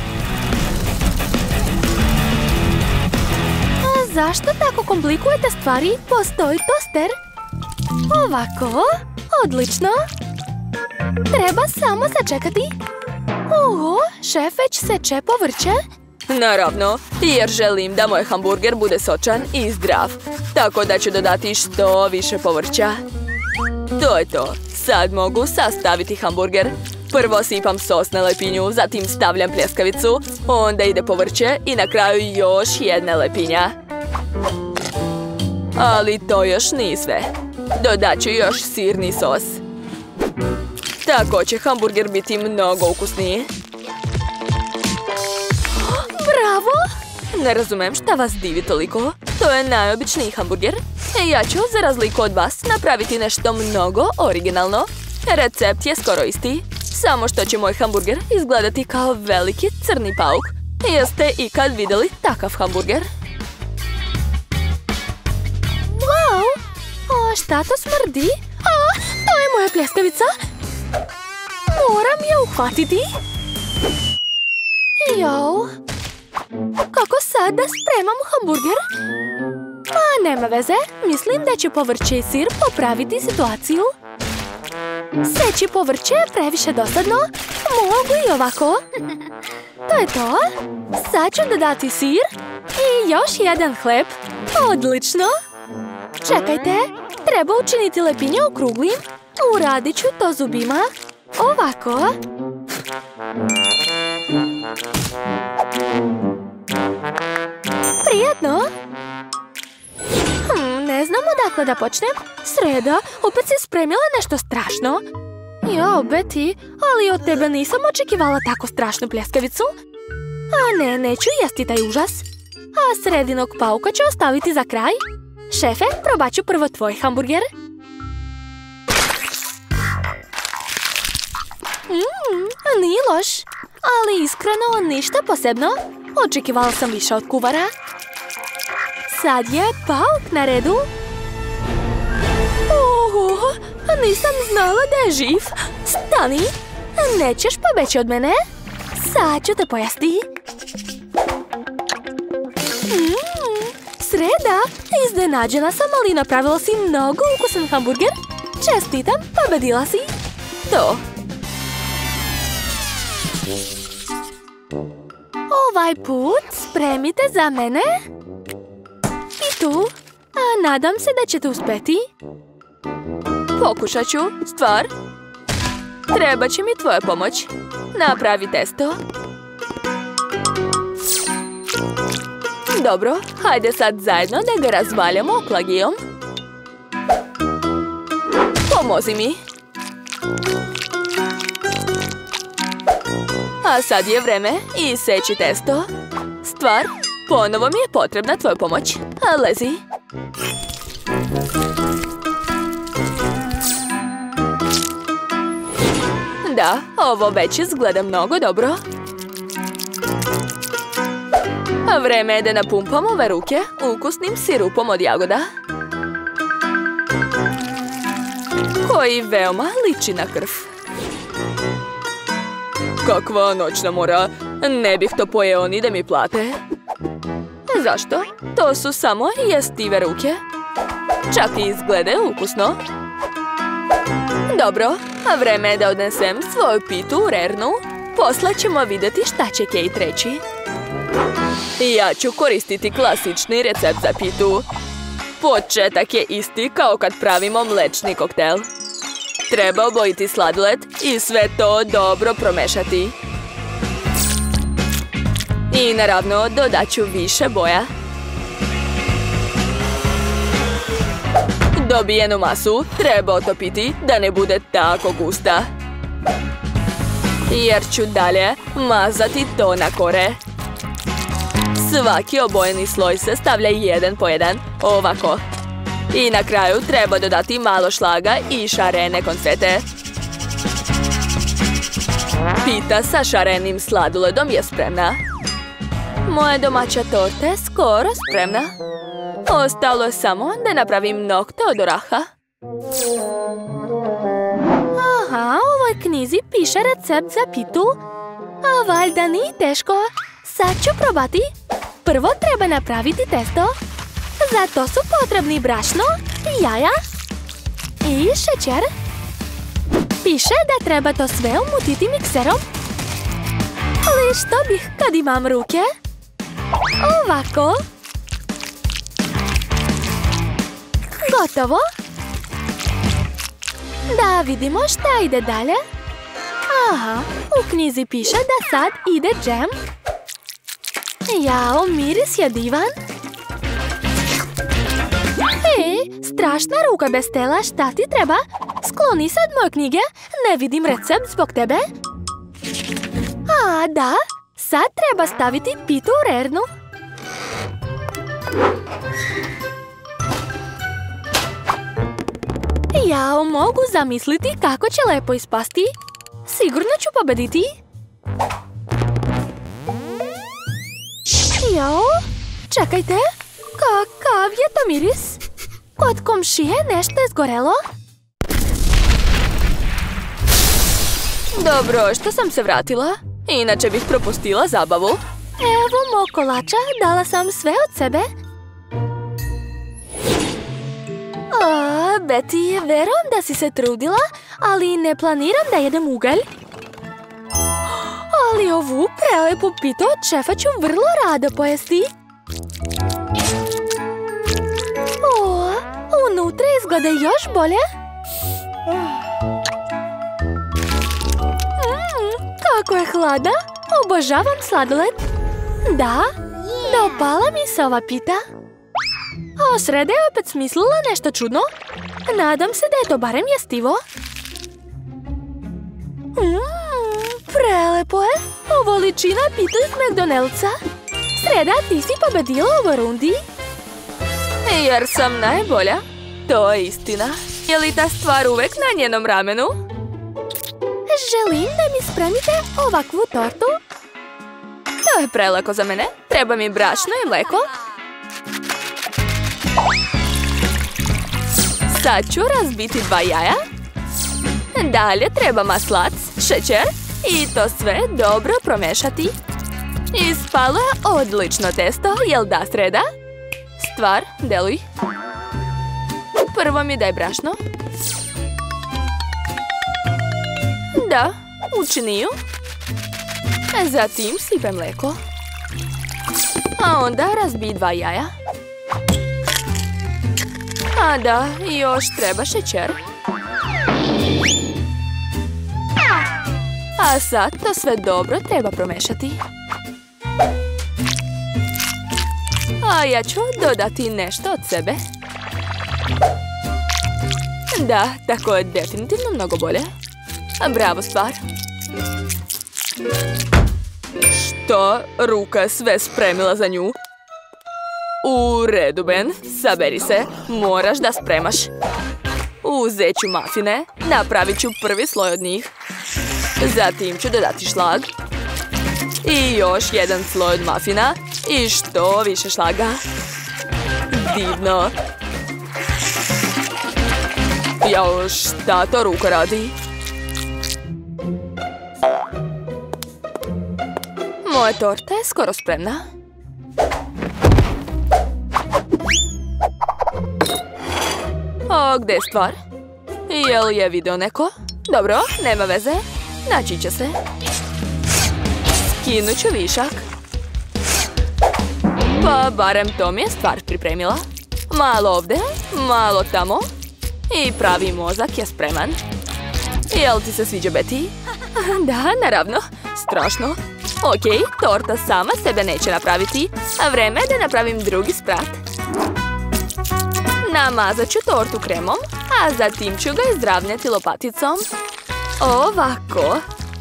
A zašto tako komplikujete stvari? Postoji toster. Ovako, odlično. Treba samo sačekati. Oho, šef već seče povrće. Naravno, jer želim da moj hamburger bude sočan i zdrav. Tako da ću dodati što više povrća. To je to. Sad mogu sastaviti hamburger. Prvo sipam sos na lepinju, zatim stavljam pljeskavicu, onda ide povrće i na kraju još jedna lepinja. Ali to još nije sve. Dodat ću još sirni sos. Tako će hamburger biti mnogo ukusniji. Bravo! Ne razumem šta vas divi toliko. To je najobičniji hamburger. Ja ću, za razliku od vas, napraviti nešto mnogo originalno. Recept je skoro isti, samo što će moj hamburger izgledati kao veliki crni pauk. Jeste ikad vidjeli takav hamburger? Wow! A šta to smrdi? A, to je moja pljeskavica! Moram je uhvatiti. Jau! Kako sad da spremam hamburger? A, nema veze. Mislim da će povrće i sir popraviti situaciju. Seći povrće je previše dosadno. Mogu i ovako. To je to. Sad ću dodati sir i još jedan hleb. Odlično. Čekajte. Treba učiniti lepinje okruglim. Uradit ću to zubima. Ovako. Prijatno. Hm, ne znam odakle da počnem. Sreda, opet si spremila nešto strašno. Jo, Betty, ali od tebe nisam očekivala tako strašnu pljeskavicu. A ne, neću jesti taj užas. A sredinog pauka ću ostaviti za kraj. Šefe, probat ću prvo tvoj hamburger. Mmm, nije loš. Ali iskreno ništa posebno. Očekivala sam više od kuvara. Sad je pauk na redu. Oho, nisam znala da je živ. Stani, nećeš pobeći od mene. Sad ću te pojesti. Mm, Sreda, iznenađena sam, ali napravila si mnogo ukusan hamburger. Čestitam, pobedila si. To. Ovaj put spremite za mene. I tu. A nadam se da ćete uspjeti. Pokušat ću, stvar. Treba će mi tvoja pomoć. Napravi testo. Dobro, hajde sad zajedno da ga razvaljamo oklagijom. Pomozi mi. A sad je vreme iseći testo. Stvar, ponovo mi je potrebna tvoja pomoć. A lezi. Da, ovo već izgleda mnogo dobro. A vreme je da napumpam ove ruke ukusnim sirupom od jagoda. Koji veoma liči na krv. Kakva noćna mora. Ne bih to pojeo ni da mi plate. Zašto? To su samo jestive ruke. Čak i izglede ukusno. Dobro, a vreme je da odnesem svoju pitu u rernu. Posle ćemo vidjeti šta će Kate reći. Ja ću koristiti klasični recept za pitu. Početak je isti kao kad pravimo mlečni koktel. Treba obojiti sladoled i sve to dobro promešati. I naravno dodat ću više boja. Dobijenu masu treba otopiti da ne bude tako gusta. Jer ću dalje mazati to na kore. Svaki obojeni sloj se stavlja jedan po jedan, ovako. I na kraju treba dodati malo šlaga i šarene konfete. Pita sa šarenim sladoledom je spremna. Moja domaća torta je skoro spremna. Ostalo je samo da napravim nokte od oraha. Aha, u ovoj knjizi piše recept za pitu. A valjda nije teško. Sad ću probati. Prvo treba napraviti testo. Za to su potrebni brašno, jaja i šećer. Piše da treba to sve umutiti mikserom. Ali što bih kad imam ruke? Ovako. Gotovo. Da vidimo šta ide dalje. Aha, u knjizi piše da sad ide džem. Jao, miris je divan. Hej, strašna ruka bez tela, šta ti treba? Skloni se od moje knjige, ne vidim recept zbog tebe. A, da, sad treba staviti pitu u rernu. Ja mogu zamisliti kako će lepo ispasti. Sigurno ću pobediti. Jao, čekajte, kakav je to miris? Kod komšije nešto je zgorelo. Dobro, što sam se vratila? Inače bih propustila zabavu. Evo mog kolača, dala sam sve od sebe. A, Betty, verujem da si se trudila, ali ne planiram da jedem ugalj. Ali ovu prelepu pitu od šefa ću vrlo rado pojesti. O, unutra izgleda još bolje. Mm, kako je hlada. Obožavam sladoled. Da, dopala mi se ova pita. O, sreda je opet smislila nešto čudno. Nadam se da je to barem jestivo. Mmm, prelepo je. Ovo liči na pitu iz McDonald'sa. Sreda, ti si pobedila u ovoj rundi. Jer sam najbolja. To je istina. Je li ta stvar uvek na njenom ramenu? Želim da mi spremite ovakvu tortu. To je prelako za mene. Treba mi brašno i mleko. Sad ću razbiti dva jaja. Dalje treba maslac, šećer i to sve dobro promešati. Ispalo je odlično testo, jel da, Sreda? Stvar, deluj. Prvo mi daj brašno. Da, učini ju. Zatim sipaj mleko. A onda razbij dva jaja. A da, još treba šećer. A sad to sve dobro treba promešati. A ja ću dodati nešto od sebe. Da, tako je definitivno mnogo bolje. Bravo, stvar. Što? Ruka sve spremila za nju. U redu, Ben. Saberi se. Moraš da spremaš. Uzet ću mafine. Napravit ću prvi sloj od njih. Zatim ću dodati šlag. I još jedan sloj od mafina. I što više šlaga. Divno. Jao, šta to ruka radi? Moja torta je skoro spremna. O, gde je stvar? Je li je video neko? Dobro, nema veze. Naći će se. Skinut ću višak. Pa barem to mi je stvar pripremila. Malo ovde, malo tamo. I pravi mozak je spreman. Jel ti se sviđa, Betty? Da, naravno. Strašno. Ok, torta sama sebe neće napraviti. A vreme je da napravim drugi sprat. Namazat ću tortu kremom, a zatim ću ga izravnjati lopaticom. Ovako.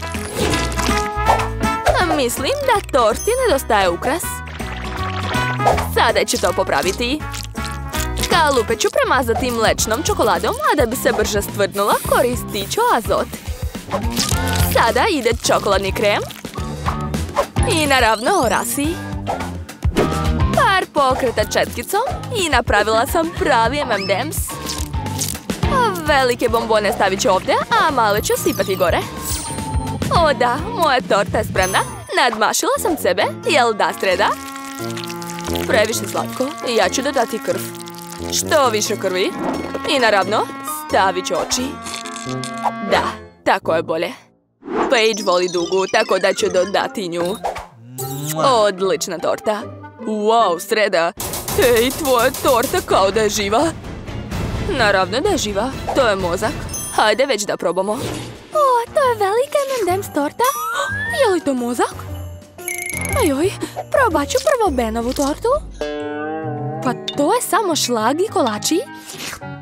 Mislim da torti nedostaje ukras. Sada ću to popraviti. Kalupe ću premazati mlečnom čokoladom, a da bi se brže stvrdnula, koristit ću azot. Sada ide čokoladni krem. I naravno orasi. Par pokreta četkicom i napravila sam pravi em and em's. Velike bombone stavit ću ovdje, a male ću sipati gore. O da, moja torta je spremna. Nadmašila sam sebe, jel da, Sreda? Previše slatko, ja ću dodati krv. Što više krvi. I naravno, stavit ću oči. Da, tako je bolje. Paige voli dugu, tako da ću dodati nju. Odlična torta. Wow, Sreda. Ej, tvoja torta kao da je živa. Naravno da je živa, to je mozak. Hajde već da probamo. O, to je velika em and em's torta. Je li to mozak? Ajoj, probat ću prvo Benovu tortu. Pa to je samo šlag i kolači.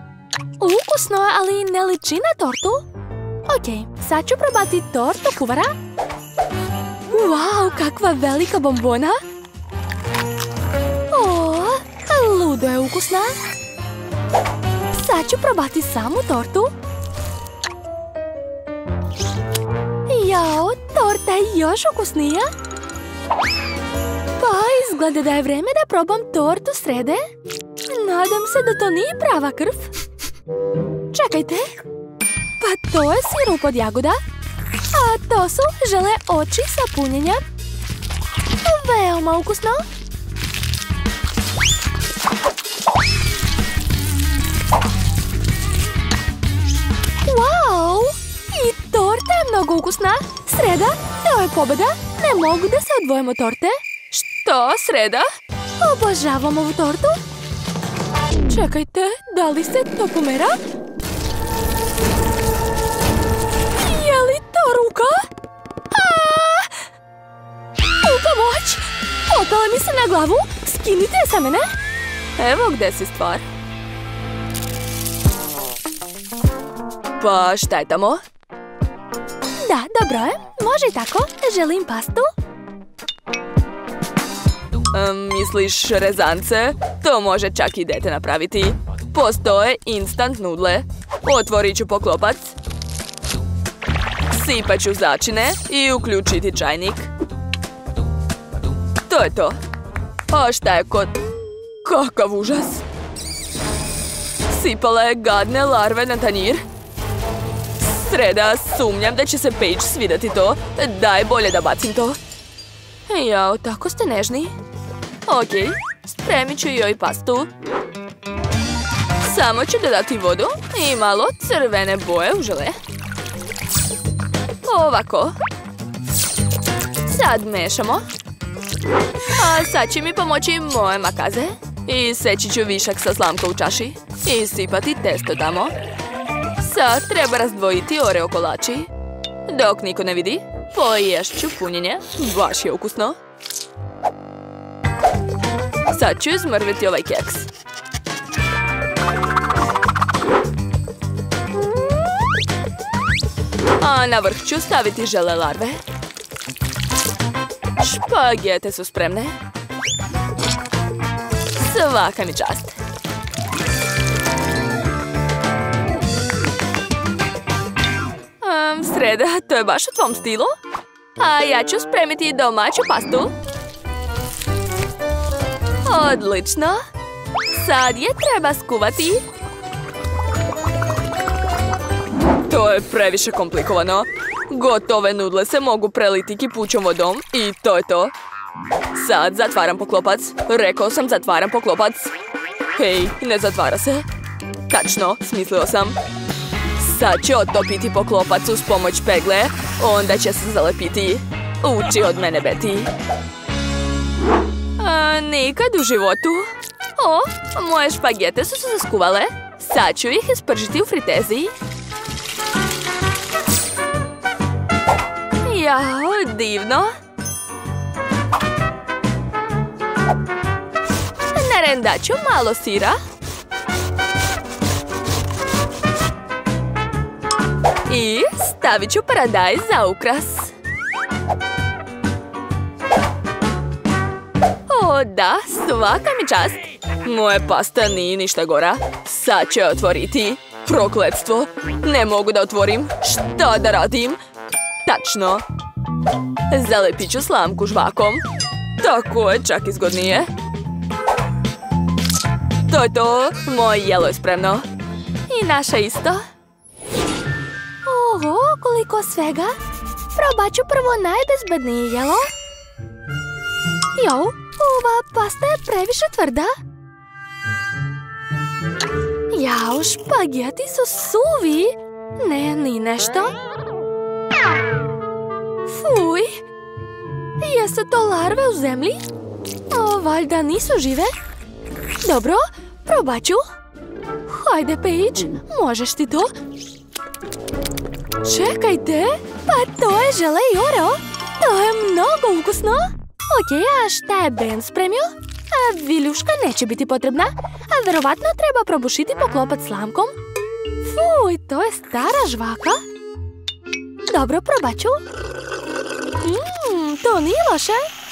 Ukusno, ali ne liči na tortu. Ok, sad ću probati tortu kuvara. Wow, kakva velika bombona. O, ludo je ukusna. Sad ću probati samu tortu. Jao, torta je još ukusnija. Pa, izgleda da je vreme da probam tortu srede. Nadam se da to nije prava krv. Čekajte. Pa to je sirup od jagoda. A to su žele oči sa punjenjem. Veoma ukusno. Wow! I torta je mnogo ukusna. Sreda, to je pobjeda. Ne mogu da se odvojimo torte. Što, Sreda? Obožavam ovu tortu. Čekajte, da li se to pomera? Je li to ruka? Aaaa! U pomoć! Popala mi se na glavu. Skinite je sa mene. Evo gde si stvar. Pa šta je tamo? Da, dobro je. Može i tako. Želim pastu. Um, misliš rezance? To može čak i dete napraviti. Postoje instant nudle. Otvorit ću poklopac. Sipat ću začine i uključiti čajnik. To je to. A šta je kod... Kakav užas! Sipala je gadne larve na tanjir. Sreda, sumnjam da će se Paige svidjeti to. Daj bolje da bacim to. Jao, tako ste nežni. Ok, spremit ću joj pastu. Samo ću dodati vodu i malo crvene boje u žele. Ovako. Sad mešamo. A sad će mi pomoći moje makaze. I seći ću višak sa slamka u čaši. I sipati testo tamo. Sad treba razdvojiti oreo kolači. Dok niko ne vidi, poješću punjenje. Baš je ukusno. Sad ću izmrviti ovaj keks. A na vrh ću staviti žele larve. Špagete su spremne. Svaka mi čast. Um, Sreda, to je baš u tvom stilu. A ja ću spremiti domaću pastu. Odlično. Sad je treba skuvati. To je previše komplikovano. Gotove nudle se mogu preliti kipućom vodom i to je to. Sad zatvaram poklopac. Rekao sam zatvaram poklopac. Hej, ne zatvara se. Tačno, smislio sam. Sad će otopiti poklopac uz pomoć pegle. Onda će se zalepiti. Uči od mene, Betty. A, nikad u životu. O, moje špagete su se zaskuvale. Sad ću ih ispržiti u fritezi. Jao, divno. Narendat ću malo sira. I stavit ću paradajz za ukras. O da, svaka mi čast. Moje pasta nije ništa gora. Sad ću je otvoriti. Prokletstvo. Ne mogu da otvorim. Šta da radim? Tačno. Zalepit ću slamku žvakom. Tako je čak izgodnije. To je to. Moje jelo je spremno. I naša isto. Oho, koliko svega. Probat ću prvo najbezbednije jelo. Jo, ova pasta je previše tvrda. Jao, špageti su suvi. Ne, ni nešto. Fuj. Jesu to larve u zemlji? O, valjda nisu žive. Dobro, probat ću. Hajde, Paige, možeš ti to? Čekajte, pa to je žele i oreo. To je mnogo ukusno. Ok, a šta je Ben spremio? A viljuška neće biti potrebna. A verovatno treba probušiti poklopac slamkom. Uj, to je stara žvaka. Dobro, probat ću. Mmm, to nije loše.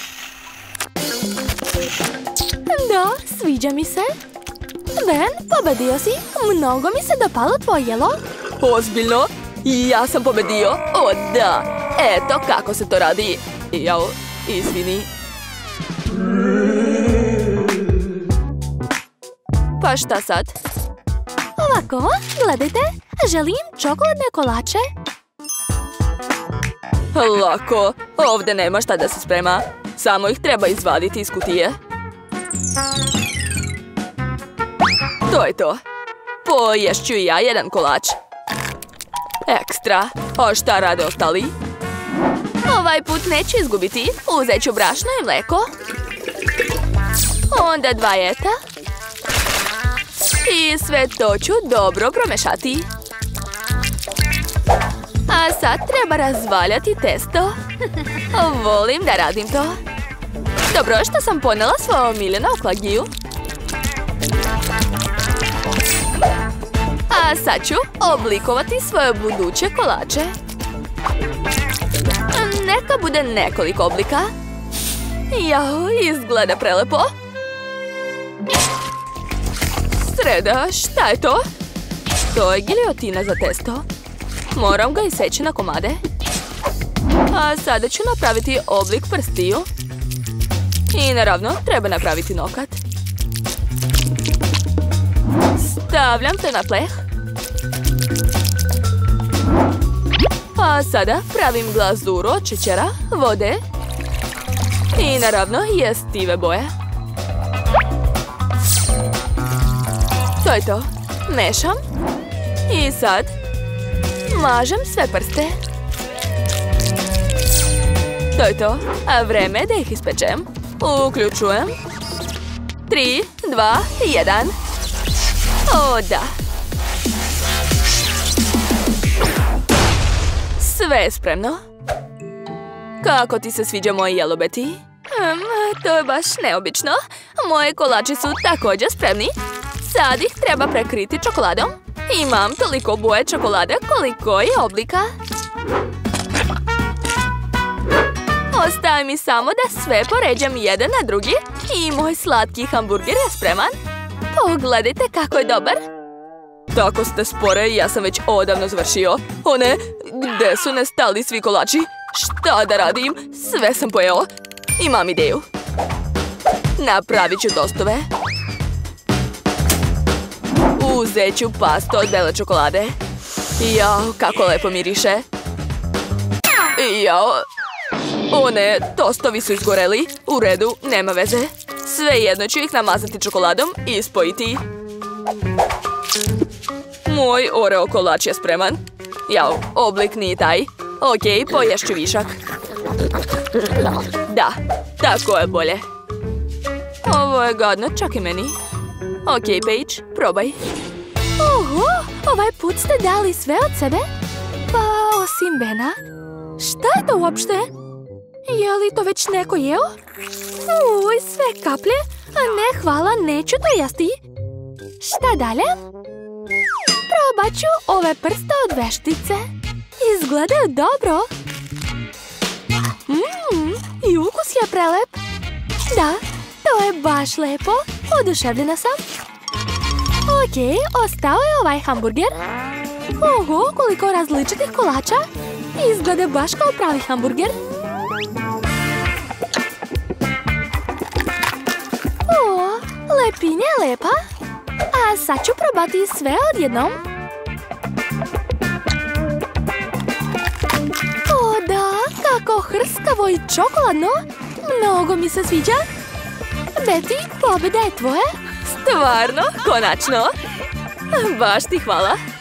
Da, sviđa mi se. Ben, pobedio si. Mnogo mi se dopalo tvoje jelo. Ozbiljno? Ja sam pobedio? O da! Eto kako se to radi. Jao, izvini. Pa šta sad? Ovako, gledajte. Želim čokoladne kolače. Lako, ovdje nema šta da se sprema. Samo ih treba izvaditi iz kutije. To je to. Poješću i ja jedan kolač. Ekstra. A šta rade ostali? Ovaj put neću izgubiti. Uzet ću brašno i mlijeko. Onda dva jajeta. I sve to ću dobro promešati. A sad treba razvaljati testo. Volim da radim to. Dobro što sam ponela svoju omiljenu oklagiju. A sad ću oblikovati svoje buduće kolače. Neka bude nekoliko oblika. Jao, izgleda prelepo. Sreda, šta je to? To je giljotina za testo. Moram ga iseći na komade. A sada ću napraviti oblik prstiju. I naravno, treba napraviti nokat. Stavljam te na pleh. A sada pravim glazuru od šećera, vode i naravno jestive boje. To je to. Mešam. I sad mažem sve prste. To je to. A vreme je da ih ispečem. Uključujem. Tri, dva, jedan. O, da. Sve je spremno. Kako ti se sviđa moji jelo, Betty? Um, to je baš neobično. Moje kolači su također spremni. Sad ih treba prekriti čokoladom. Imam toliko boje čokolade koliko je oblika. Ostaje mi samo da sve poređam jedan na drugi i moj slatki hamburger je spreman. Pogledajte kako je dobar. Tako ste spore, ja sam već odavno završio. O ne, gdje su nestali svi kolači? Šta da radim? Sve sam pojeo. Imam ideju. Napravit ću tostove. Uzet ću pastu od bele čokolade. Jao, kako lepo miriše. Jao. O ne, tostovi su izgoreli. U redu, nema veze. Svejedno ću ih namazati čokoladom i spojiti. Moj oreo kolač je spreman. Jao, oblik nije taj. Ok, poješću višak. Da, tako je bolje. Ovo je gadno, čak i meni. Ok, Paige, probaj. Oho, ovaj put ste dali sve od sebe? Pa osim Bena. Šta je to uopšte? Je li to već neko jeo? Uj, sve kaplje. A ne, hvala, neću to jesti. Šta dalje? Probat ću ove prste od veštice. Izgledaju dobro. Mmm, i ukus je prelep. Da, to je baš lepo. Oduševljena sam. Ok, ostao je ovaj hamburger. Oho, koliko različitih kolača. Izgleda baš kao pravi hamburger. O, lepinja je lepa. A sad ću probati sve odjednom. O da, kako hrskavo i čokoladno. Mnogo mi se sviđa. Betty, pobjeda je tvoje. Stvarno, konačno. Baš ti hvala.